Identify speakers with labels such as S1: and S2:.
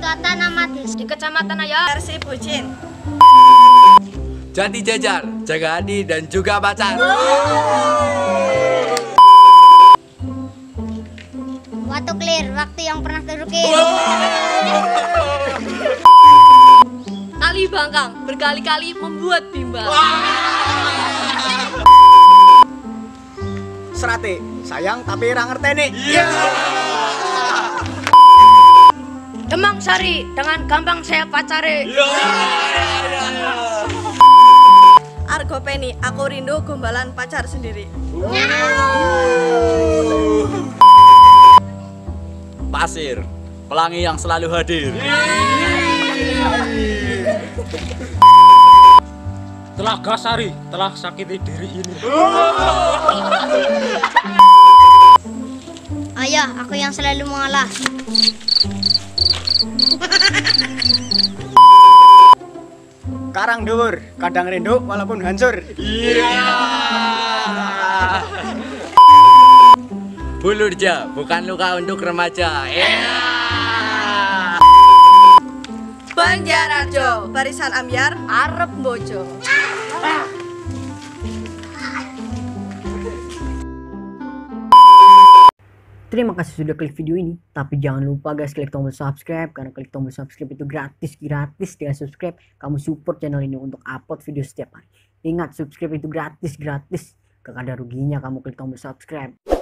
S1: Ketua Tanah Desa
S2: di Kecamatan Ayah,
S3: RC Bucin.
S4: Jati Jajar, Jaga Hadi dan juga pacar.
S1: Waktu clear, waktu yang pernah terukir.
S2: Kali Bangkang berkali-kali membuat bimbang.
S5: Serate, sayang tapi ra ngerteni.
S2: Demang Sari dengan gampang saya pacare.
S3: Argo Penny, aku rindu gombalan pacar sendiri.
S4: Pasir, pelangi yang selalu hadir.
S6: Telaga Sari telah sakiti diri ini.
S1: Ayah, aku yang selalu mengalah.
S5: Karang dhuwur, kadang rindu walaupun hancur.
S4: Bulurja, bukan luka untuk remaja.
S3: Banjararjo, barisan Ambyar.
S2: Arep bojo.
S7: Terima kasih sudah klik video ini, tapi jangan lupa guys klik tombol subscribe, karena klik tombol subscribe itu gratis dengan subscribe kamu support channel ini untuk upload video setiap hari. Ingat, subscribe itu gratis, gak ada ruginya kamu klik tombol subscribe.